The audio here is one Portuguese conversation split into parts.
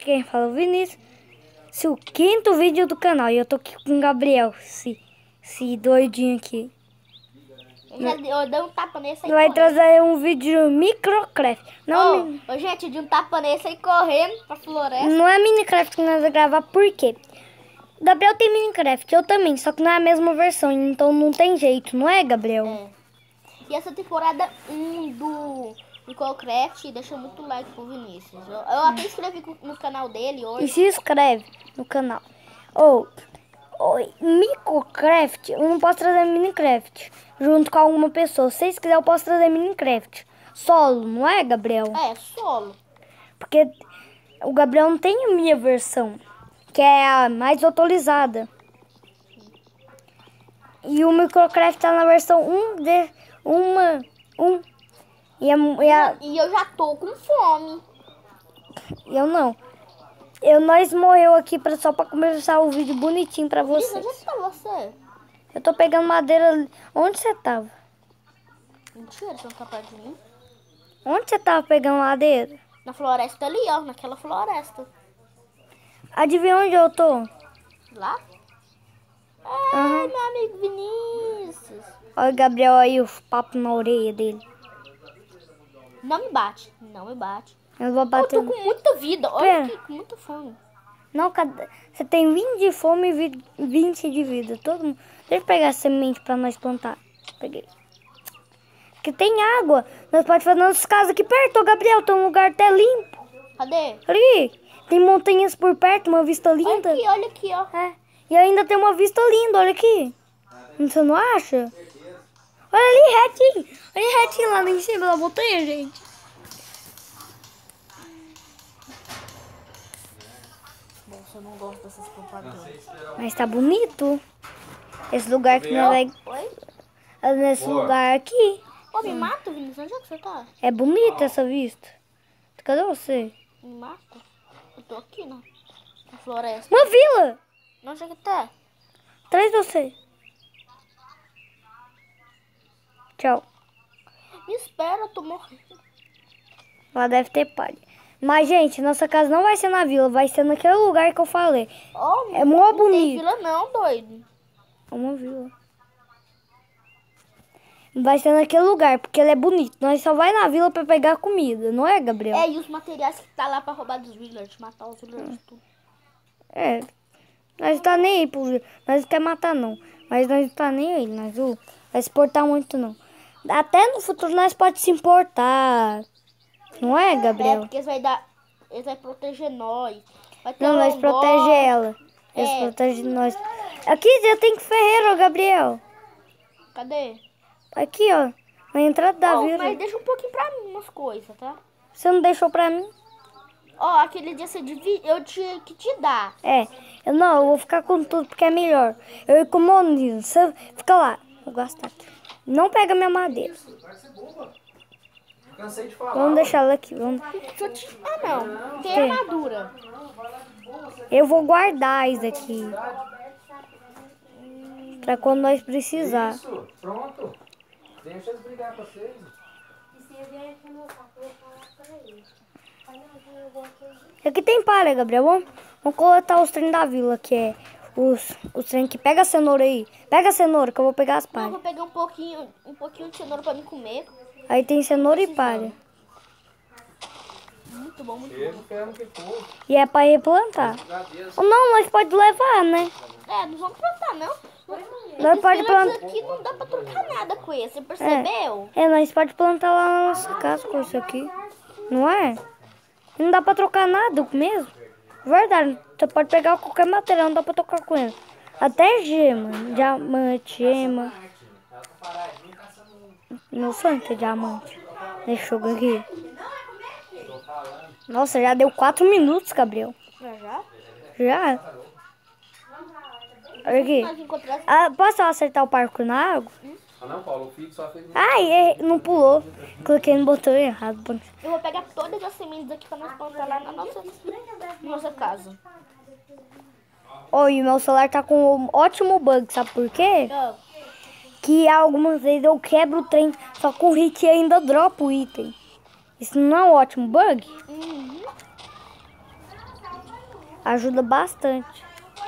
quem fala é o Vinícius. Esse é o 5º vídeo do canal. E eu tô aqui com o Gabriel, esse doidinho aqui. Eu dei um tapa nesse aí. Vai trazer um vídeo Minecraft. Não, Gente, de um tapa nesse aí correndo pra floresta. não é Minecraft que nós vamos gravar, por quê? O Gabriel tem Minecraft, eu também, só que não é a mesma versão, então não tem jeito, não é, Gabriel? É. E essa temporada 1 do Minecraft deixa muito like pro Vinícius. Eu até escrevi no canal dele hoje. E se inscreve no canal. Minecraft, eu não posso trazer Minecraft junto com alguma pessoa. Se vocês quiserem, eu posso trazer Minecraft solo, não é, Gabriel? É, solo. Porque o Gabriel não tem a minha versão, que é a mais atualizada. E o Minecraft tá na versão 1. E eu já tô com fome. Eu não. Nós morreu aqui só pra começar o vídeo bonitinho pra vocês. Onde tá você? Eu tô pegando madeira. Onde você tava? Mentira, você não tá perto de mim. Onde você tava pegando madeira? Na floresta ali, ó. Naquela floresta. Adivinha onde eu tô? Lá? É, meu amigo Vinícius. Olha o Gabriel aí, o papo na orelha dele. Não me bate. Não me bate. Eu vou bater. Eu tô com muita vida. Olha aqui, com muita fome. Não, você tem 20 de fome e 20 de vida. Todo mundo. Deixa eu pegar a semente pra nós plantar. Peguei. Aqui tem água. Nós podemos fazer nossas casas aqui perto, Gabriel. Tem um lugar até limpo. Cadê? Ali. Tem montanhas por perto, uma vista linda. Olha aqui, ó. É. E ainda tem uma vista linda, olha aqui. Você não acha? Olha ali, retinho. Olha retinho lá em cima da montanha, gente. Nossa, eu não gosto dessas propagandas. Mas tá bonito. Esse lugar que nós vai... Oi? Nesse lugar aqui. Ô, me mata, Vinícius. Onde é que você tá? É bonita essa vista. Cadê você? Me mata. Eu tô aqui, na floresta. Uma vila! Onde é que tá? Atrás de você. Tchau. Me espera, eu tô morrendo. Lá deve ter palha. Mas, gente, nossa casa não vai ser na vila. Vai ser naquele lugar que eu falei. Oh, É mó não bonito. tem vila não, doido. É uma vila. Vai ser naquele lugar, porque ele é bonito. Nós só vai na vila pra pegar comida, não é, Gabriel? É, e os materiais que tá lá pra roubar dos villagers, matar os villagers tudo. É. Nós tá nem aí, nós não quer matar não. Mas nós não tá nem aí, nós não vai se importar muito não. Até no futuro nós pode se importar. Não é, Gabriel? É, porque eles vai proteger nós. Vai ter Não, nós protege ela. Eles protegem nós. Aqui já tem ferreiro, Gabriel. Cadê? Aqui, ó. Na entrada da vila. Mas deixa um pouquinho pra mim umas coisas, tá? Você não deixou pra mim? Ó, aquele dia eu tinha que te dar. É. Eu vou ficar com tudo porque é melhor. Eu e com o Moniz. Você fica lá. Eu gosto aqui. Não pega minha madeira. Cansei de falar. Vamos deixar ela aqui. Vamos... não. Tem armadura. Eu vou guardar isso aqui. Pra quando nós precisar. Isso, pronto. Deixa eles brigar com vocês. Aqui tem palha, Gabriel. Vamos coletar os trem da vila, que é os trem que pega a cenoura aí. Pega a cenoura que eu vou pegar as Não, eu palhas. vou pegar um pouquinho de cenoura pra me comer. Aí tem cenoura e palha. Muito bom, muito Eles bom. querem que for. E é pra replantar. Ou não, nós pode levar, né? É, não vamos plantar, não. Nós pode Esses plantar. aqui não dá pra trocar nada com esse, você percebeu? Nós pode plantar lá na nossa casa com isso aqui. Não é? Não dá pra trocar nada mesmo. Verdade, você pode pegar qualquer material, não dá pra trocar com ele. Até gema, diamante, gema. Meu sonho é ter diamante. Deixa eu ver aqui. Nossa, já deu 4 minutos, Gabriel. Já? Já? Olha aqui. Nós encontramos... Posso acertar o parkour na água? Ah não, Paulo, o Fix só fez... Ai, não pulou. Cliquei no botão errado. Eu vou pegar todas as sementes aqui pra nós plantar lá na nossa casa. Oi, meu celular tá com um ótimo bug, sabe por quê? Que algumas vezes eu quebro o trem, só com o hit ainda dropa o item. Isso não é um ótimo bug? Ajuda bastante.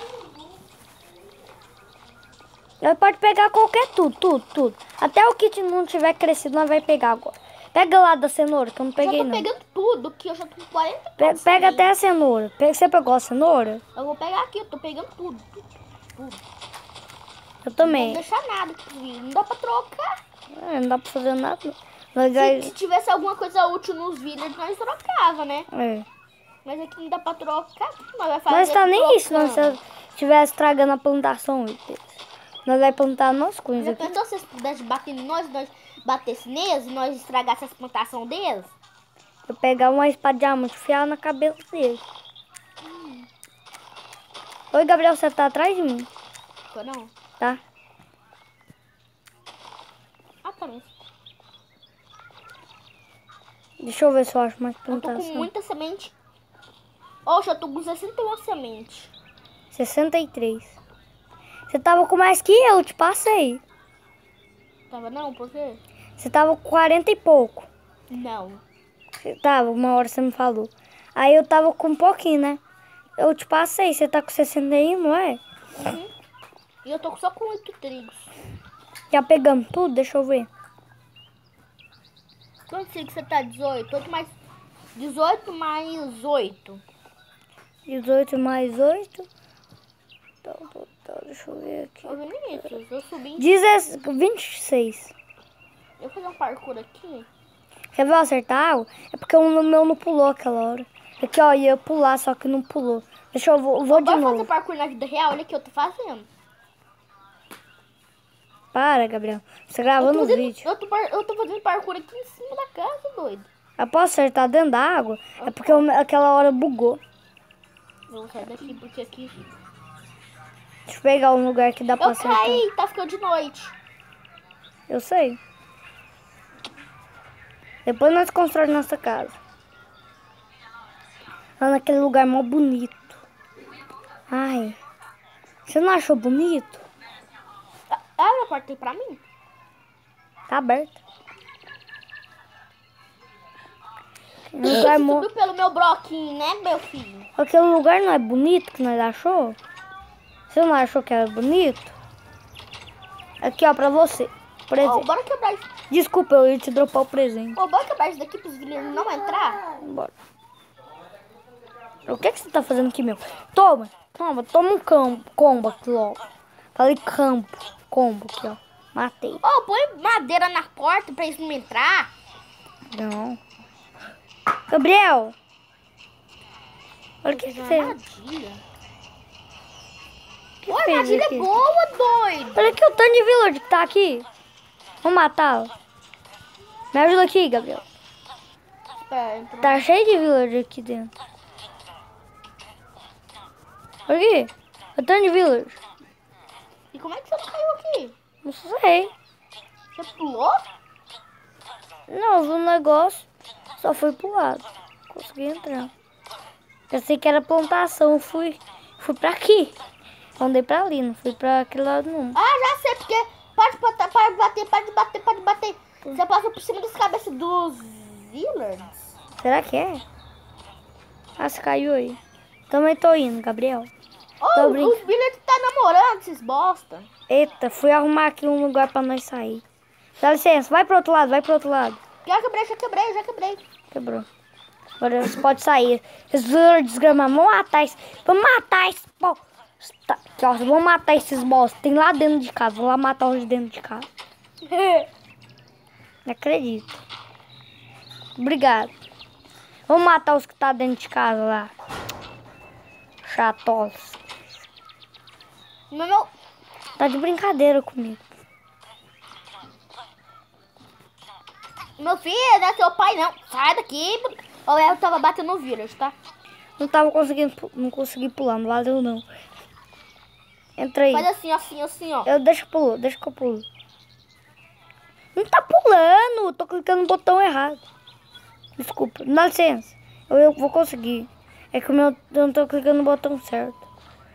Nós pode pegar qualquer tudo. Até o que não tiver crescido, nós vai pegar agora. Pega lá da cenoura, que eu não peguei Eu tô não. pegando tudo, que eu já tô com 40 Pega até a cenoura. Você pegou a cenoura? Eu vou pegar aqui, eu tô pegando tudo. Eu Não também. vou deixar nada aqui, não dá pra trocar. Não dá pra fazer nada. Nós vai... Se tivesse alguma coisa útil nos villagers, nós trocava, né? É. Mas aqui não dá pra trocar, nós vai fazer Nós tá nem trocando. isso, nós se estiver estragando a plantação. Nós vai plantar nossas coisas Já aqui. pensou se vocês pudessem bater em nós batesse neles e nós estragasse as plantações deles? Eu pegar uma espada de diamante e enfiar na cabeça dele. Oi, Gabriel, você tá atrás de mim? Tô não. Tá? Aparece. Deixa eu ver se eu acho mais Eu tô plantação. com muita semente. Oxe, eu tô com 61 sementes. 63. Você tava com mais que eu, te passei. Tava não? Por quê? Você tava com 40 e pouco. Não. Você tava, uma hora você me falou. Aí eu tava com um pouquinho, né? Eu te passei, você tá com 61, não é? Uhum. E eu tô só com 8 trigos. Já pegamos tudo? Deixa eu ver. Quanto que você tá? 18? 18 mais 8. 18 mais 8. Deixa eu ver aqui. Ô, Vinícius, eu subi. 26. Eu vou fazer um parkour aqui. Quer ver eu acertar água? É porque o meu não pulou aquela hora. Aqui, ó, ia pular, só que não pulou. Deixa eu vou de Bora fazer novo. parkour na vida real? Olha o que eu tô fazendo. Para, Gabriel. Você gravando o vídeo. Eu tô fazendo parkour aqui em cima da casa, doido. Eu posso acertar dentro da água? É porque aquela hora bugou. Vou sair daqui porque aqui... Deixa eu pegar um lugar que dá pra Eu acertar. caí, tá ficando de noite. Eu sei. Depois nós constrói nossa casa. Lá naquele lugar mó bonito. Ai. Você não achou bonito? Abre a porta aí pra mim. Tá aberto. Você subiu pelo meu bloquinho, né, meu filho? Aquele lugar não é bonito que nós achou? Você não achou que era bonito? Aqui, ó, pra você. Presente. Bora quebrar isso. Desculpa, eu ia te dropar o presente. Bora quebrar isso daqui pros villagers não entrar. Bora. O que você tá fazendo aqui, meu? Toma um combo aqui, ó. Falei combo aqui, ó. Matei. Põe madeira na porta pra eles não entrar. Não. Gabriel. Olha o que você fez. Armadilha. Que Oi, fez armadilha aqui? boa, doido. Olha aqui o tanto de village que tá aqui. Vamos matá-lo. Me ajuda aqui, Gabriel. Espera, entra. Tá cheio de village aqui dentro. Olha aqui. O tanto de village. E como é que você caiu aqui? Não sei. Você pulou? Não, eu vi um negócio. Só fui pro lado. Consegui entrar. Pensei que era plantação. Fui pra aqui. Andei pra ali, não fui pra aquele lado não. Ah, já sei, porque pode bater. Você passou por cima das cabeças dos villagers. Será que é? Ah, você caiu aí. Também tô indo, Gabriel. Tô Os villagers tá namorando, esses bosta. Eita, fui arrumar aqui um lugar pra nós sair. Dá licença, vai pro outro lado, vai pro outro lado. Já quebrei. Quebrou. Agora você pode sair. Desgrama, vamos matar esse. Vamos matar esse. Aqui, ó, vamos matar esses bosta. Tem lá dentro de casa. Vou lá matar os de dentro de casa. Não acredito. Obrigado. Vamos matar os que tá dentro de casa lá. Chatos. Meu... Tá de brincadeira comigo. Meu filho, não é seu pai não. Sai daqui. Olha, eu tava batendo no vírus, tá? Não tava conseguindo, não consegui pular, não valeu não. Entra aí. Faz assim, ó. Deixa que eu pulo. Não tá pulando, tô clicando no botão errado. Desculpa, dá licença. Eu vou conseguir. É que o meu, eu não tô clicando no botão certo.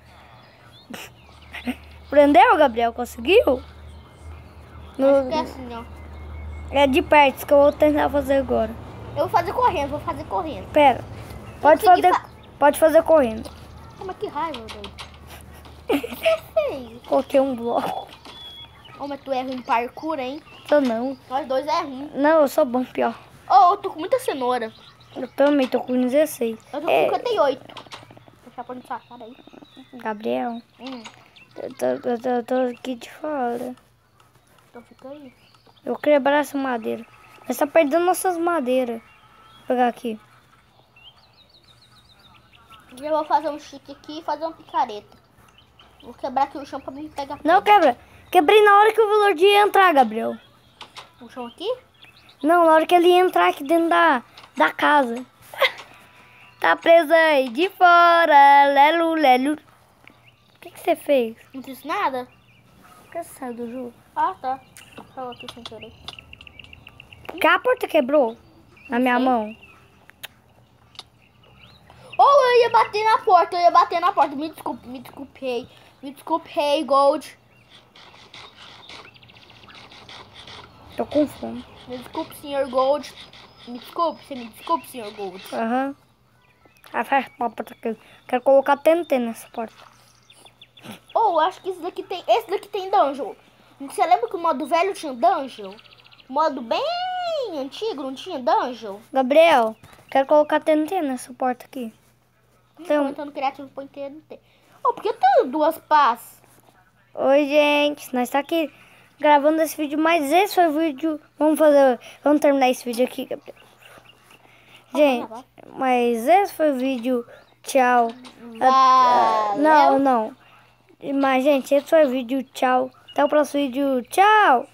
Prendeu, Gabriel? Conseguiu? Acho que é assim, ó. É de perto, isso que eu vou tentar fazer agora. Eu vou fazer correndo, Pera. Pode fazer correndo. Oh, mas que raiva, doido. O que você fez? Coloquei um bloco. Oh, mas tu é ruim em parkour, hein? Tô não. Nós dois é ruim. Não, eu sou bom, pior. Oh, eu tô com muita cenoura. Eu também tô com 16. Eu tô com 58. Deixa eu pôr no sacado aí. Gabriel, eu tô aqui de fora. Então fica aí. Eu quebrar essa madeira. Nós tá perdendo nossas madeiras. Vou pegar aqui. Eu vou fazer um chique aqui e fazer uma picareta. Vou quebrar aqui o chão pra me pegar. Não, quebra. Quebrei na hora que o Velour ia entrar, Gabriel. O chão aqui? Não, na hora que ele ia entrar aqui dentro da casa. Tá preso aí de fora. Lelu, lelu. O que você fez? Não fiz nada? Por que você saiu do jogo? Ah, tá. Tava aqui sem querer. Porque a porta quebrou na minha sei. mão. Oh, eu ia bater na porta, Me desculpe, hey, Gold. Tô com fome. Me desculpe, senhor Gold. Me desculpe, senhor Gold. Aham. Aí faz a porta aqui. Quero colocar TNT nessa porta. Oh, eu acho que esse daqui tem dungeon. Você lembra que o modo velho tinha dungeon? Modo bem antigo, não tinha dungeon? Gabriel, quero colocar TNT nessa porta aqui. Então, Comentando criativo, põe TNT. Oh, por que tem duas pás? oi, gente. Nós tá aqui gravando esse vídeo, mas esse foi o vídeo. Vamos terminar esse vídeo aqui, Gabriel. Gente, mas esse foi o vídeo. Tchau. Valeu. Não. Mas, gente, esse foi o vídeo. Tchau. Até o próximo vídeo. Tchau.